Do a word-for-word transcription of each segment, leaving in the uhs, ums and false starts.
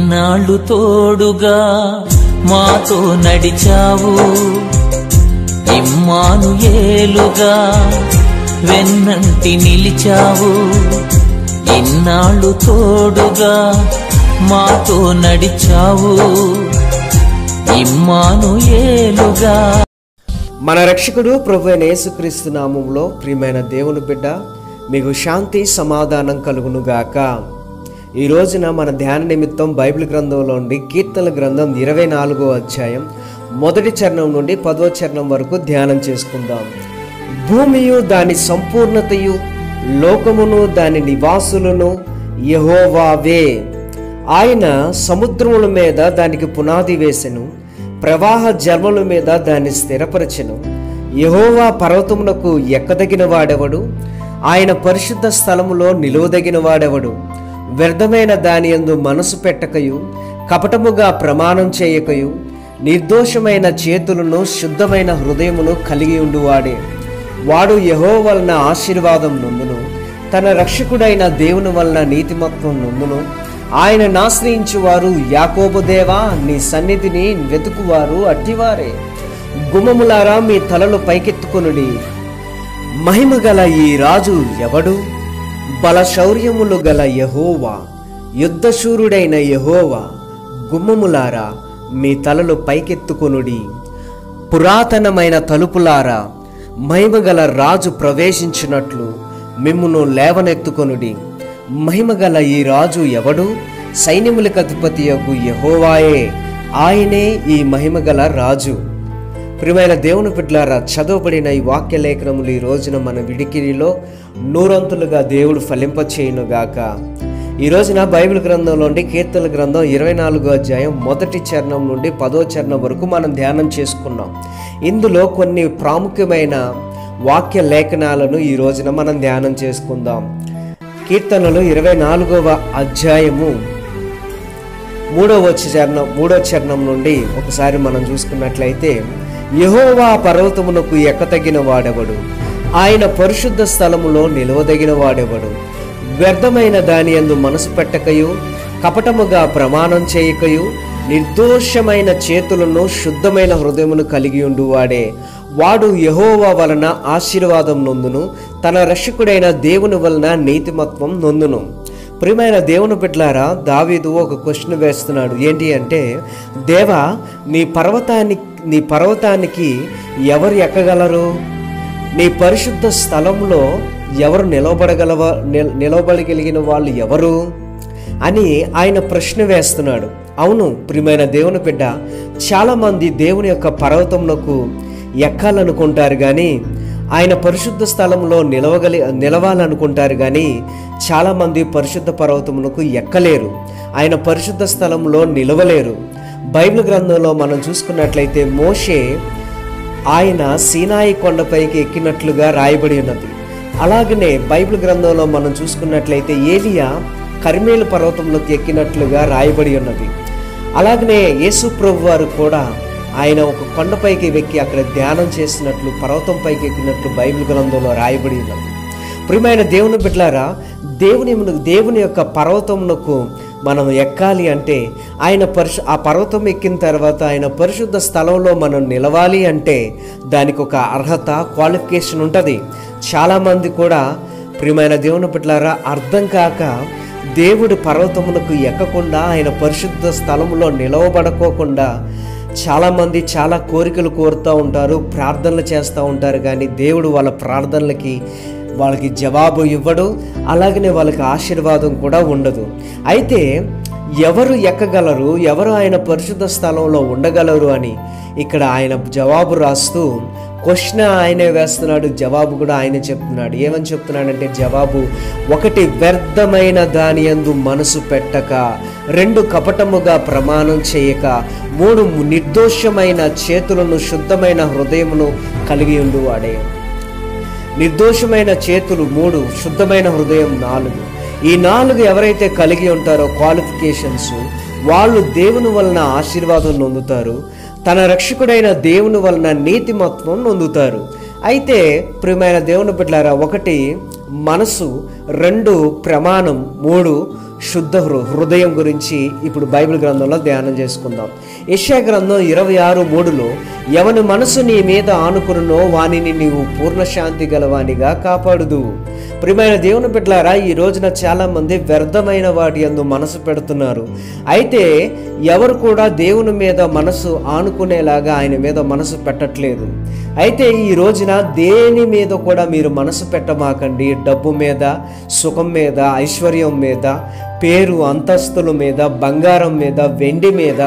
ఇన్నాళ్ళు తోడుగా మాతో నడిచావు, ఇమ్మానుయేలుగా వెన్నంటి నిలిచావు. ఇన్నాళ్ళు తోడుగా మాతో నడిచావు, ఇమ్మానుయేలుగా. మన రక్షకుడు ప్రభువైన యేసుక్రీస్తు నామములో ప్రియమైన దేవుని బిడ్డ, మీకు శాంతి సమాధానం కలుగును గాక. ఈ రోజున మన ధ్యాన నిమిత్తం బైబిల్ గ్రంథంలో నుండి కీర్తనల గ్రంథం ఇరవై నాలుగో అధ్యాయం మొదటి చరణం నుండి పదో చరణం వరకు ధ్యానం చేసుకుందాం. భూమియు దాని సంపూర్ణతయు, లోకమును దాని నివాసులను యెహోవావే. ఆయన సముద్రముల మీద దానికి పునాది వేసెను, ప్రవాహ జలముల మీద దాన్ని స్థిరపరచెను. యెహోవా పర్వతమునకు ఎక్కదగిన వాడెవడు? ఆయన పరిశుద్ధ స్థలములో నిలువదగిన వాడెవడు? వ్యర్థమైన దాని యందు మనసు పెట్టకయు, కపటముగా ప్రమాణం చేయకయు, నిర్దోషమైన చేతులను శుద్ధమైన హృదయమును కలిగి ఉండువాడే. వాడు యెహోవా వలన ఆశీర్వాదం నొందును, తన రక్షకుడైన దేవుని వలన నీతిమత్వం నొందును. ఆయన ఆశ్రయించువారు యాకోబు దేవా, నీ సన్నిధిని వెతుకువారు అట్టివారే. గుమ్మములారా మీ తలలు పైకెత్తుకొనుడి. మహిమ గల ఈ రాజు ఎవడు? బలశౌర్యములు గల యెహోవా, యుద్ధశూరుడైన యెహోవా. గుమ్మములారా మీ తలలు పైకెత్తుకొనుడి. పురాతనమైన తలుపులారా, మహిమగల రాజు ప్రవేశించినట్లు మిమ్మును లేవనెత్తుకొనుడి. మహిమగల ఈ రాజు ఎవడు? సైన్యములకు అధిపతియగు యెహోవాయే, ఆయనే ఈ మహిమగల రాజు. ప్రియమైన దేవుని బిడ్డలారా, చదవబడిన ఈ వాక్య లేఖనములు ఈ రోజున మన విడికిరిలో నూరంతులుగా దేవుడు ఫలింపచేయునుగాక. ఈ రోజున బైబిల్ గ్రంథంలోని కీర్తనల గ్రంథం ఇరవై నాలుగో అధ్యాయం మొదటి చరణం నుండి పదో చరణం వరకు మనం ధ్యానం చేసుకున్నాం. ఇందులో కొన్ని ప్రాముఖ్యమైన వాక్య లేఖనాలను ఈ రోజున మనం ధ్యానం చేసుకుందాం. కీర్తనలు ఇరవై నాలుగవ అధ్యాయము మూడవ చరణం మూడో చరణం నుండి ఒకసారి మనం చూసుకున్నట్లయితే, యెహోవా పర్వతమునకు ఎక్కతగిన వాడెవడు? ఆయన పరిశుద్ధ స్థలములో నిలవదగిన వాడెవడు? వ్యర్థమైన దాని యందు మనసు పెట్టకయు, కపటముగా ప్రమాణం చేయకయు, నిర్దోషమైన చేతులను శుద్ధమైన హృదయమును కలిగి ఉండువాడే. వాడు యెహోవా వలన ఆశీర్వాదం నొందును, తన రక్షకుడైన దేవుని వలన నీతిమత్వం నొందును. ప్రియమైన దేవుని బిడ్డలారా, దావీదు ఒక క్వశ్చన్ వేస్తున్నాడు. ఏంటి అంటే, దేవా, నీ పర్వతానికి నీ పర్వతానికి ఎవరు ఎక్కగలరు? నీ పరిశుద్ధ స్థలంలో ఎవరు నిలవబడగలవ నిలవబడగలిగిన వాళ్ళు ఎవరు అని ఆయన ప్రశ్న వేస్తున్నాడు. అవును ప్రియమైన దేవుని బిడ్డ, చాలామంది దేవుని యొక్క పర్వతమునకు ఎక్కాలనుకుంటారు, కానీ ఆయన పరిశుద్ధ స్థలంలో నిలవగలి నిలవాలనుకుంటారు కానీ చాలామంది పరిశుద్ధ పర్వతమునకు ఎక్కలేరు, ఆయన పరిశుద్ధ స్థలంలో నిలవలేరు. బైబిల్ గ్రంథంలో మనం చూసుకున్నట్లయితే మోషే ఆయన సీనాయి కొండపైకి ఎక్కినట్లుగా రాయబడి ఉన్నది. అలాగనే బైబిల్ గ్రంథంలో మనం చూసుకున్నట్లయితే ఏలియా కర్మేలు పర్వతంలోకి ఎక్కినట్లుగా రాయబడి ఉన్నది. అలాగనే యేసు ప్రభు వారు కూడా ఆయన ఒక కొండపైకి ఎక్కి అక్కడ ధ్యానం చేసినట్లు, పర్వతం పైకి ఎక్కినట్లు బైబిల్ గ్రంథంలో రాయబడి ఉన్నది. ప్రియమైన దేవుని బిడ్డలారా, దేవుని దేవుని యొక్క పర్వతమునకు మనం ఎక్కాలి అంటే, ఆయన పరిశు ఆ పర్వతం ఎక్కిన తర్వాత ఆయన పరిశుద్ధ స్థలంలో మనం నిలవాలి అంటే దానికి ఒక అర్హత, క్వాలిఫికేషన్ ఉంటుంది. చాలామంది కూడా ప్రియమైన దేవుని బిడ్డలారా అర్థం కాక దేవుడి పర్వతమునకు ఎక్కకుండా, ఆయన పరిశుద్ధ స్థలంలో నిలవబడుకోకుండా చాలామంది చాలా కోరికలు కోరుతూ ఉంటారు, ప్రార్థనలు చేస్తూ ఉంటారు, కానీ దేవుడు వాళ్ళ ప్రార్థనలకి వాళ్ళకి జవాబు ఇవ్వడు, అలాగనే వాళ్ళకి ఆశీర్వాదం కూడా ఉండదు. అయితే ఎవరు ఎక్కగలరు, ఎవరు ఆయన పరిశుద్ధ స్థలంలో ఉండగలరు అని ఇక్కడ ఆయన జవాబు రాస్తూ క్వశ్చన్ ఆయనే వేస్తున్నాడు, జవాబు కూడా ఆయనే చెప్తున్నాడు. ఏమని చెప్తున్నాడంటే, జవాబు ఒకటి, వ్యర్థమైన దాని యందు మనసు పెట్టక, రెండు, కపటముగా ప్రమాణం చేయక, మూడు, నిర్దోషమైన చేతులను శుద్ధమైన హృదయమును కలిగి ఉండువాడే. నిర్దోషమైన చేతులు మూడు, శుద్ధమైన హృదయం నాలుగు. ఈ నాలుగు ఎవరైతే కలిగి ఉంటారో క్వాలిఫికేషన్స్, వాళ్ళు దేవుని వలన ఆశీర్వాదం నొందుతారు, తన రక్షకుడైన దేవుని వలన నీతిమత్వం నొందుతారు. అయితే ప్రియమైన దేవుని బిడ్డలారా, ఒకటి మనసు, రెండు ప్రమాణం, మూడు శుద్ధ హృ హృదయం గురించి ఇప్పుడు బైబిల్ గ్రంథంలో ధ్యానం చేసుకుందాం. యెషయా గ్రంథం ఇరవై ఆరు మూడులో ఎవని మనసు నీ మీద ఆనుకున్నో వానిని నీవు పూర్ణ శాంతి గలవానిగా కాపాడుదు. ప్రియమైన దేవుని బిడ్డలారా, ఈ రోజున చాలామంది వ్యర్థమైన వాటి యందు మనసు పెడుతున్నారు. అయితే ఎవరు కూడా దేవుని మీద మనసు ఆనుకునేలాగా ఆయన మీద మనసు పెట్టట్లేదు. అయితే ఈ రోజున దేని మీద కూడా మీరు మనసు పెట్టమాకండి. డబ్బు మీద, సుఖం మీద, ఐశ్వర్యం మీద, పేరు అంతస్తుల మీద, బంగారం మీద, వెండి మీద,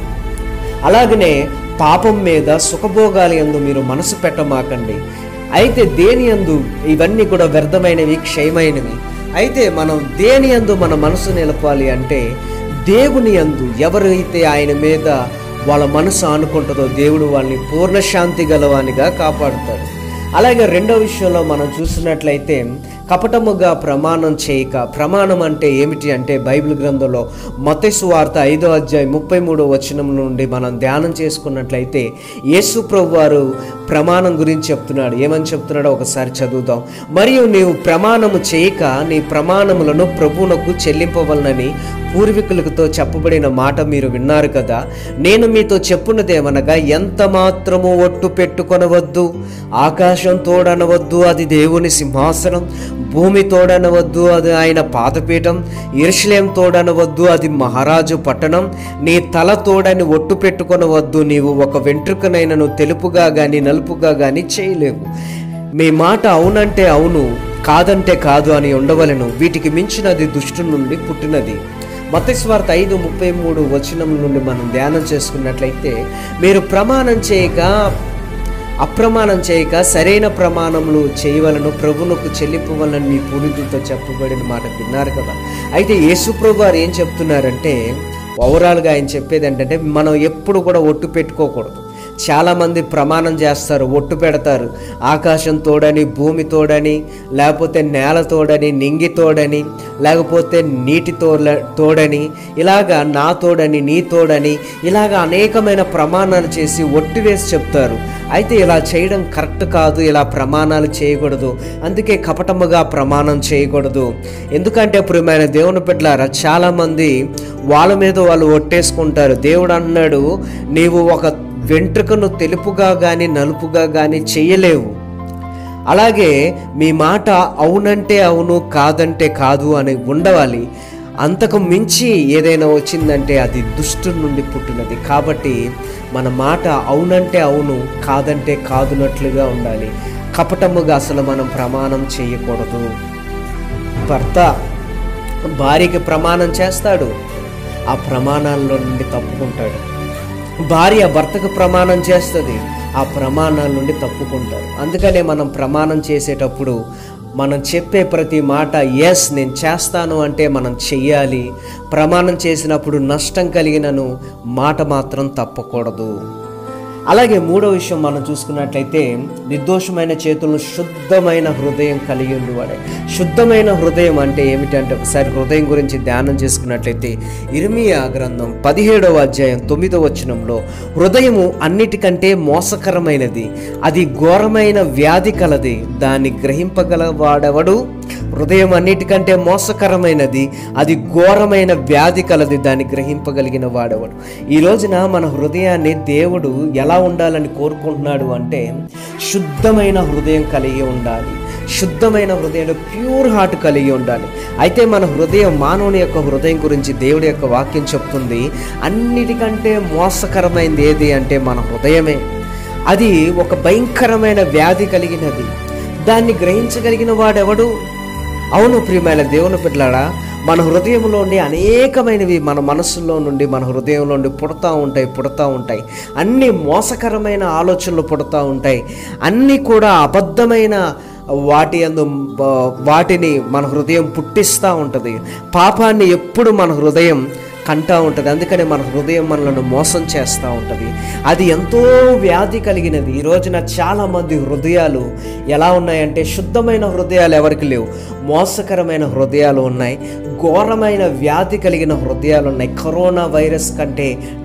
అలాగనే పాపం మీద, సుఖభోగాల యందు మీరు మనసు పెట్టమాకండి. అయితే దేని యందు ఇవన్నీ కూడా వ్యర్థమైనవి, క్షయమైనవి. అయితే మనం దేని యందు మన మనసు నిలపాలి అంటే దేవుని యందు. ఎవరైతే ఆయన మీద వాళ్ళ మనసు ఆనుకుంటుందో దేవుడు వాళ్ళని పూర్ణశాంతి గలవానిగా కాపాడుతాడు. అలాగే రెండో విషయంలో మనం చూసినట్లయితే కపటముగా ప్రమాణం చేయక. ప్రమాణం అంటే ఏమిటి అంటే బైబిల్ గ్రంథంలో మత్తయి సువార్త ఐదో అధ్యాయం ముప్పై మూడో వచనం నుండి మనం ధ్యానం చేసుకున్నట్లయితే యేసు ప్రభు వారు ప్రమాణం గురించి చెప్తున్నాడు. ఏమని చెప్తున్నాడో ఒకసారి చదువుదాం. మరియు నీవు ప్రమాణము చేయక నీ ప్రమాణములను ప్రభువునకు చెల్లింపవలనని పూర్వీకులతో చెప్పబడిన మాట మీరు విన్నారు కదా. నేను మీతో చెప్పున్నదేమనగా ఎంత మాత్రము ఒట్టు పెట్టుకొనవద్దు. ఆకాశం తోడనవద్దు, అది దేవుని సింహాసనం. భూమి తోడనవద్దు, అది ఆయన పాదపీఠం. యెరూషలేం తోడనవద్దు, అది మహారాజు పట్టణం. నీ తల తోడని ఒట్టు పెట్టుకొనవద్దు. నీవు ఒక వెంట్రుకనైనను తెలుపుగా గాని నలుపుగా గాని చేయలేవు. మీ మాట అవునంటే అవును, కాదంటే కాదు అని ఉండవలెను. వీటికి మించినది దుష్టు నుండి పుట్టినది. మత్తయి సువార్త ఐదు ముప్పై మూడు వచనం నుండి మనం ధ్యానం చేసుకున్నట్లయితే మీరు ప్రమాణం చేయక అప్రమాణం చేయక సరైన ప్రమాణములు చేయవలను, ప్రభువునకు చెల్లింపవలని మీ పూర్వీకులతో చెప్పబడిన మాట విన్నారు కదా. అయితే యేసు ప్రభు వారు ఏం చెప్తున్నారంటే ఓవరాల్గా ఆయన చెప్పేది ఏంటంటే మనం ఎప్పుడు కూడా ఒట్టు పెట్టుకోకూడదు. చాలామంది ప్రమాణం చేస్తారు, ఒట్టు పెడతారు. ఆకాశం తోడని, భూమి తోడని, లేకపోతే నేల తోడని, నింగి తోడని, లేకపోతే నీటి తోడ తోడని ఇలాగా నా తోడని, నీ తోడని, ఇలాగ అనేకమైన ప్రమాణాలు చేసి ఒట్టు వేసి చెప్తారు. అయితే ఇలా చేయడం కరెక్ట్ కాదు. ఇలా ప్రమాణాలు చేయకూడదు. అందుకే కపటముగా ప్రమాణం చేయకూడదు. ఎందుకంటే ప్రియమైన దేవుని బిడ్డలారా, చాలామంది వాళ్ళ మీద వాళ్ళు ఒట్టేసుకుంటారు. దేవుడు అన్నాడు, నీవు ఒక వెంట్రుకను తెలుపుగా కానీ నలుపుగా కానీ చేయలేవు. అలాగే మీ మాట అవునంటే అవును, కాదంటే కాదు అని ఉండవాలి. అంతకు మించి ఏదైనా వచ్చిందంటే అది దుష్టు నుండి పుట్టినది. కాబట్టి మన మాట అవునంటే అవును, కాదంటే కాదునట్లుగా ఉండాలి. కపటముగా అసలు మనం ప్రమాణం చేయకూడదు. భర్త భార్యకి ప్రమాణం చేస్తాడు, ఆ ప్రమాణాల్లో నుండి తప్పుకుంటాడు. భార్య భర్తకు ప్రమాణం చేస్తుంది, ఆ ప్రమాణాల నుండి తప్పుకుంటారు. అందుకనే మనం ప్రమాణం చేసేటప్పుడు మనం చెప్పే ప్రతి మాట ఎస్ నేను చేస్తాను అంటే మనం చెయ్యాలి. ప్రమాణం చేసినప్పుడు నష్టం కలిగినను మాట మాత్రం తప్పకూడదు. అలాగే మూడో విషయం మనం చూసుకున్నట్లయితే నిర్దోషమైన చేతులను శుద్ధమైన హృదయం కలిగి ఉండేవాడే. శుద్ధమైన హృదయం అంటే ఏమిటంటే ఒకసారి హృదయం గురించి ధ్యానం చేసుకున్నట్లయితే ఇర్మియా గ్రంథం పదిహేడవ అధ్యాయం తొమ్మిదవ వచనంలో హృదయము అన్నిటికంటే మోసకరమైనది, అది ఘోరమైన వ్యాధి కలది, దాన్ని గ్రహింపగల వాడెవడు? హృదయం అన్నిటికంటే మోసకరమైనది, అది ఘోరమైన వ్యాధి కలది, దాన్ని గ్రహింపగలిగిన వాడెవడు? ఈ రోజున మన హృదయాన్ని దేవుడు ఎలా ఉండాలని కోరుకుంటున్నాడు అంటే శుద్ధమైన హృదయం కలిగి ఉండాలి. శుద్ధమైన హృదయంలో ప్యూర్ హార్ట్ కలిగి ఉండాలి. అయితే మన హృదయం, మానవుని యొక్క హృదయం గురించి దేవుడి యొక్క వాక్యం చెప్తుంది, అన్నిటికంటే మోసకరమైనది ఏది అంటే మన హృదయమే. అది ఒక భయంకరమైన వ్యాధి కలిగినది, దాన్ని గ్రహించగలిగిన వాడెవడు? అవును ప్రియమైన దేవుని బిడ్డలారా, మన హృదయంలో నుండి అనేకమైనవి మన మనస్సులో నుండి మన హృదయంలో నుండి పుడతా ఉంటాయి పుడతా ఉంటాయి అన్ని మోసకరమైన ఆలోచనలు పుడతా ఉంటాయి. అన్నీ కూడా అబద్ధమైన వాటి యందు వాటిని మన హృదయం పుట్టిస్తూ ఉంటుంది. పాపాన్ని ఎప్పుడు మన హృదయం కంటా ఉంటుంది. అందుకనే మన హృదయం మనలను మోసం చేస్తూ ఉంటుంది. అది ఎంతో వ్యాధి కలిగినది. ఈ రోజున చాలామంది హృదయాలు ఎలా ఉన్నాయంటే శుద్ధమైన హృదయాలు ఎవరికి లేవు, మోసకరమైన హృదయాలు ఉన్నాయి, ఘోరమైన వ్యాధి కలిగిన హృదయాలు ఉన్నాయి. కరోనా వైరస్ కంటే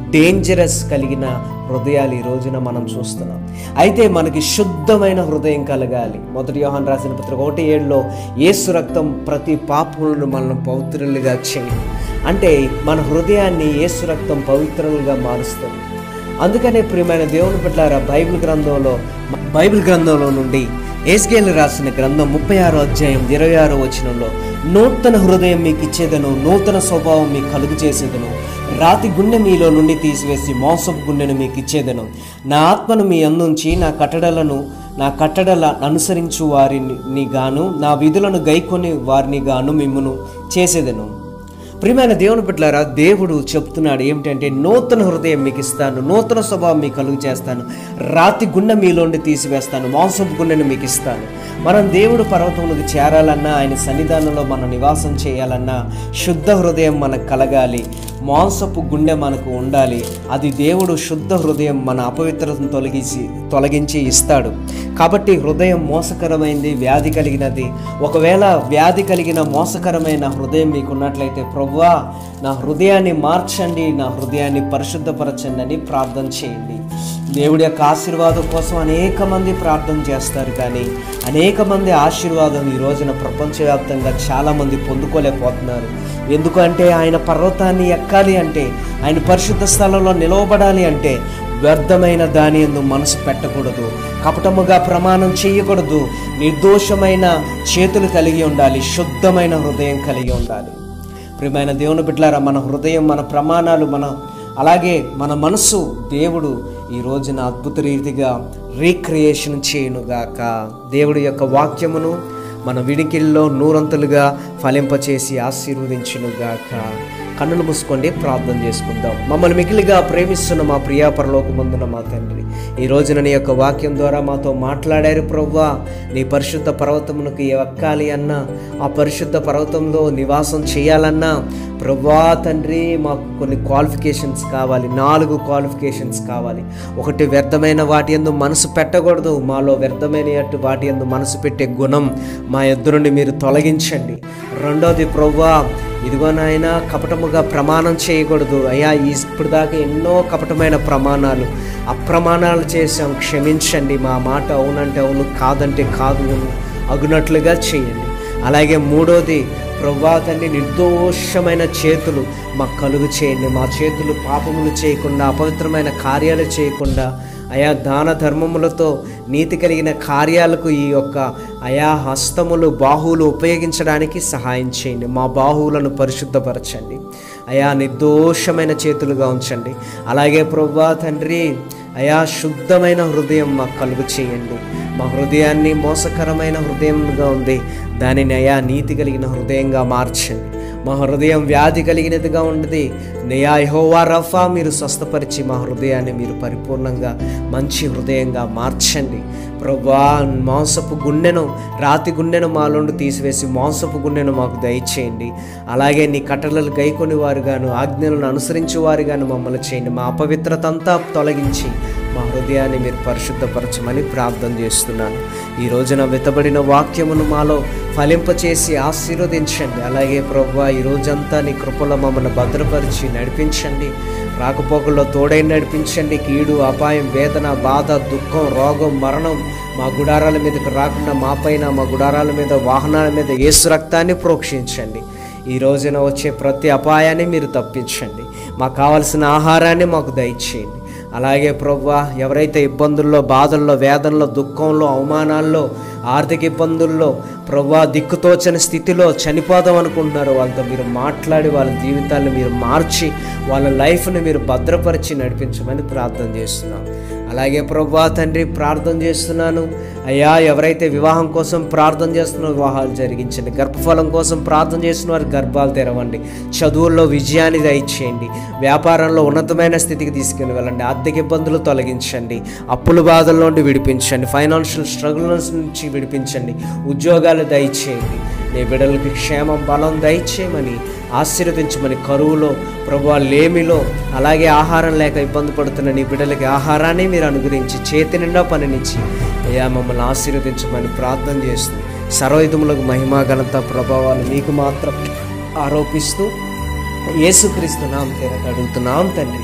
డేంజరస్ కలిగిన హృదయాలు ఈ రోజున మనం చూస్తున్నాం. అయితే మనకి శుద్ధమైన హృదయం కలగాలి. మొదటి యోహాను రాసిన పత్రిక ఒకటి ఏడులో యేసు రక్తం ప్రతి పాపములను మనం పవిత్రులుగా చేయి అంటే మన హృదయాన్ని యేసు రక్తం పవిత్రులుగా మారుస్తుంది. అందుకనే ప్రియమైన దేవుని బిడ్డలారా, బైబిల్ గ్రంథంలో బైబిల్ గ్రంథంలో నుండి ఎహెజ్కేలు రాసిన గ్రంథం ముప్పై ఆరో అధ్యాయం ఇరవై ఆరో వచనంలో, నూతన హృదయం మీకు ఇచ్చేదను, నూతన స్వభావం మీకు కలుగు చేసేదను, రాతి గుండె మీలో నుండి తీసివేసి మోసపు గుండెను మీకు ఇచ్చేదను, నా ఆత్మను మీ అందుంచి నా కట్టడలను నా కట్టడల అనుసరించు వారిని గాను నా విధులను గైకొని వారిని గాను మిమ్మును చేసేదను. ప్రియమైన దేవుని బిడ్డలారా, దేవుడు చెప్తున్నాడు ఏమిటంటే, నూతన హృదయం మీకు ఇస్తాను, నూతన స్వభావం మీకు కలుగు చేస్తాను, రాతి గుండె మీలోండి తీసివేస్తాను, మాంసపు గుండెను మీకు ఇస్తాను. మనం దేవుడు పర్వతంలోకి చేరాలన్నా, ఆయన సన్నిధానంలో మనం నివాసం చేయాలన్నా శుద్ధ హృదయం మనకు కలగాలి, మాంసపు గుండె మనకు ఉండాలి. అది దేవుడు శుద్ధ హృదయం మన అపవిత్రతను తొలగించి తొలగించి ఇస్తాడు. కాబట్టి హృదయం మోసకరమైంది, వ్యాధి కలిగినది. ఒకవేళ వ్యాధి కలిగిన మోసకరమైన హృదయం మీకున్నట్లయితే, ప్రభువా నా హృదయాన్ని మార్చండి, నా హృదయాన్ని పరిశుద్ధపరచండి అని ప్రార్థన చేయండి. దేవుడి యొక్క ఆశీర్వాదం కోసం అనేక మంది ప్రార్థన చేస్తారు, కానీ అనేక మంది ఆశీర్వాదం ఈ రోజున ప్రపంచవ్యాప్తంగా చాలామంది పొందుకోలేకపోతున్నారు. ఎందుకంటే ఆయన పర్వతాన్ని ఎక్కాలి అంటే, ఆయన పరిశుద్ధ స్థలంలో నిలవబడాలి అంటే వ్యర్థమైన దాని యందు మనసు పెట్టకూడదు, కపటముగా ప్రమాణం చేయకూడదు, నిర్దోషమైన చేతులు కలిగి ఉండాలి, శుద్ధమైన హృదయం కలిగి ఉండాలి. ప్రియమైన దేవుని బిడ్డలారా, మన హృదయం, మన ప్రమాణాలు, మన అలాగే మన మనసు దేవుడు ఈ రోజున అద్భుత రీతిగా రీక్రియేషన్ చేయునుగాక. దేవుడి యొక్క వాక్యమును మన వినికిల్లో నూరంతులుగా ఫలింపచేసి ఆశీర్వదించునుగాక. కన్నులు మూసుకోండి, ప్రార్థన చేసుకుందాం. మమ్మల్ని మిగిలిగా ప్రేమిస్తున్న మా ప్రియా పరలోకమందున మా తండ్రి, ఈ రోజున నీ యొక్క వాక్యం ద్వారా మాతో మాట్లాడారు ప్రభువా. నీ పరిశుద్ధ పర్వతమునకు ఎక్కాలి అన్నా, ఆ పరిశుద్ధ పర్వతంలో నివాసం చేయాలన్నా ప్రభువా తండ్రి, మాకు కొన్ని క్వాలిఫికేషన్స్ కావాలి, నాలుగు క్వాలిఫికేషన్స్ కావాలి. ఒకటి, వ్యర్థమైన వాటి యందు మనసు పెట్టకూడదు. మాలో వ్యర్థమైన వాటి యందు మనసు పెట్టే గుణం మా ఎదురు నుండి మీరు తొలగించండి. రెండోది ప్రభువా, ఇదిగో నాయన, కపటముగా ప్రమాణం చేయకూడదు అయ్యా. ఇప్పుడు దాకా ఎన్నో కపటమైన ప్రమాణాలు, అప్రమాణాలు చేశాం, క్షమించండి. మా మాట అవునంటే అవును, కాదంటే కాదు అగునట్లుగా చేయండి. అలాగే మూడోది ప్రభువా తండ్రి, నిర్దోషమైన చేతులు మాకు కలుగు చేయండి. మా చేతులు పాపములు చేయకుండా, అపవిత్రమైన కార్యాలు చేయకుండా అయా దాన ధర్మములతో నీతి కలిగిన కార్యాలకు ఈ యొక్క అయా హస్తములు, బాహువులు ఉపయోగించడానికి సహాయం చేయండి. మా బాహువులను పరిశుద్ధపరచండి అయా, నిర్దోషమైన చేతులుగా ఉంచండి. అలాగే ప్రభువా తండ్రి అయా, శుద్ధమైన హృదయం మాకు కలుగు చేయండి. మా హృదయాన్ని మోసకరమైన హృదయంగా ఉంది, దానిని అయా నీతి కలిగిన హృదయంగా మార్చండి. మా హృదయం వ్యాధి కలిగినదిగా ఉన్నది, నయా యెహోవా రఫా మీరు స్వస్థపరిచి మా హృదయాన్ని మీరు పరిపూర్ణంగా మంచి హృదయంగా మార్చండి. ప్రభువా, మాంసపు గుండెను, రాతి గుండెను మాలోండి తీసివేసి మాంసపు గుండెను మాకు దయచేయండి. అలాగే నీ కట్టడలు గైకొని వారుగాను, ఆజ్ఞలను అనుసరించే వారుగాను మమ్మల్ని చేయండి. మా అపవిత్రత అంతా తొలగించి మా హృదయాన్ని మీరు పరిశుద్ధపరచమని ప్రార్థన చేస్తున్నాను. ఈ రోజున వెతబడిన వాక్యమును మాలో ఫలింపచేసి ఆశీర్వదించండి. అలాగే ప్రభువా, ఈ రోజంతా నీ కృపలో మమ్మల్ని భద్రపరిచి నడిపించండి. రాకపోకల్లో తోడై నడిపించండి. కీడు, అపాయం, వేదన, బాధ, దుఃఖం, రోగం, మరణం మా గుడారాల మీదకి రాకుండా మా పైన, మా గుడారాల మీద, వాహనాల మీద యేసు రక్తాన్ని ప్రోక్షించండి. ఈ రోజున వచ్చే ప్రతి అపాయాన్ని మీరు తప్పించండి. మాకు కావలసిన ఆహారాన్ని మాకు దయచేయండి. అలాగే ప్రభువా, ఎవరైతే ఇబ్బందుల్లో, బాధల్లో, వేదనలో, దుఃఖంలో, అవమానాల్లో, ఆర్థిక ఇబ్బందుల్లో ప్రభువా దిక్కుతోచని స్థితిలో చనిపోదాం అనుకుంటున్నారో వాళ్ళతో మీరు మాట్లాడి వాళ్ళ జీవితాలను మీరు మార్చి వాళ్ళ లైఫ్ని మీరు భద్రపరిచి నడిపించమని ప్రార్థన చేస్తున్నాం. అలాగే ప్రభువా తండ్రి, ప్రార్థన చేస్తున్నాను అయ్యా, ఎవరైతే వివాహం కోసం ప్రార్థన చేస్తున్నారో వివాహాలు జరిగించండి. గర్భఫలం కోసం ప్రార్థన చేస్తున్నారు, గర్భాలు తెరవండి. చదువుల్లో విజయాన్ని దయచేయండి. వ్యాపారంలో ఉన్నతమైన స్థితికి తీసుకుని వెళ్ళండి. ఆర్థిక ఇబ్బందులు తొలగించండి. అప్పుల బాధల నుండి విడిపించండి. ఫైనాన్షియల్ స్ట్రగుల్స్ నుంచి విడిపించండి. ఉద్యోగాలు దయచేయండి. నీ బిడ్డలకి క్షేమం, బలం దయచేయమని ఆశీర్వదించమని. కరువులో ప్రభువా, లేమిలో, అలాగే ఆహారం లేక ఇబ్బంది పడుతున్న నీ బిడ్డలకి ఆహారాన్ని మీరు అనుగ్రహించి చేతి నిండా పనినిచ్చి అయ్యా మమ్మల్ని ఆశీర్వదించమని ప్రార్థన చేస్తూ సర్వయుధములకు మహిమా, ఘనత, ప్రభావాలు మీకు మాత్రం ఆరోపిస్తూ యేసుక్రీస్తు నామమున అడుగుతున్నాం తండ్రి.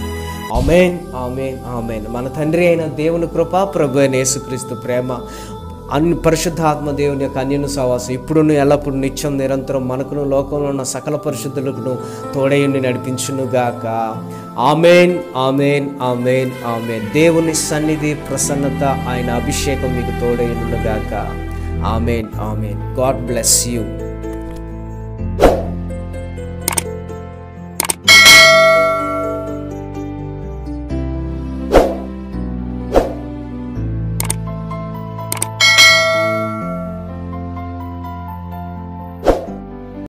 ఆమేన్ ఆమేన్ ఆమేన్. మన తండ్రి అయిన దేవుని కృప, ప్రభు అయిన యేసుక్రీస్తు ప్రేమ, అన్ని పరిశుద్ధాత్మ దేవుని యొక్క అన్యను సహవాసం ఇప్పుడును ఎల్లప్పుడు నిత్యం నిరంతరం మనకును లోకంలో ఉన్న సకల పరిశుద్ధులకు తోడయుండి నడిపించును గాక. ఆమేన్ ఆమేన్ ఆమేన్ ఆమేన్. దేవుని సన్నిధి, ప్రసన్నత, ఆయన అభిషేకం మీకు తోడయుండును గాక. ఆమేన్ ఆమేన్. God bless you.